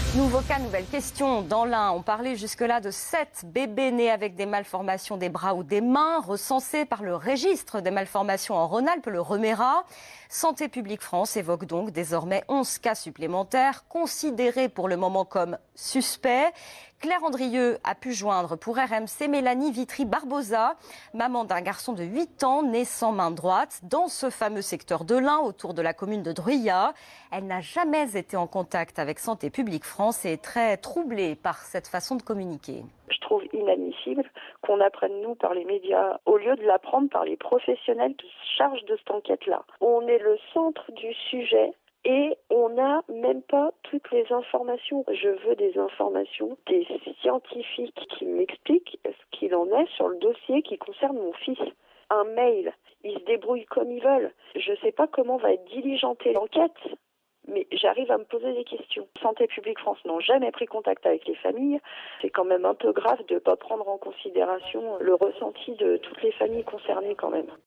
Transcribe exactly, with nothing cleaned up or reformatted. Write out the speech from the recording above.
Nouveau cas, nouvelle question. Dans l'Ain, on parlait jusque-là de sept bébés nés avec des malformations des bras ou des mains, recensés par le registre des malformations en Rhône-Alpes, le REMERA. Santé publique France évoque donc désormais onze cas supplémentaires, considérés pour le moment comme suspects. Claire Andrieux a pu joindre pour R M C Mélanie Vitry-Barbosa, maman d'un garçon de huit ans né sans main droite, dans ce fameux secteur de l'Ain, autour de la commune de Druyat. Elle n'a jamais été en contact avec Santé publique France et est très troublée par cette façon de communiquer. Je trouve inadmissible qu'on apprenne, nous, par les médias, au lieu de l'apprendre par les professionnels qui se chargent de cette enquête-là. On est le centre du sujet et on n'a même pas toutes les informations. Je veux des informations, des scientifiques qui m'expliquent ce qu'il en est sur le dossier qui concerne mon fils. Un mail, ils se débrouillent comme ils veulent. Je ne sais pas comment va être diligentée l'enquête. Mais j'arrive à me poser des questions. Santé publique France n'ont jamais pris contact avec les familles. C'est quand même un peu grave de ne pas prendre en considération le ressenti de toutes les familles concernées quand même.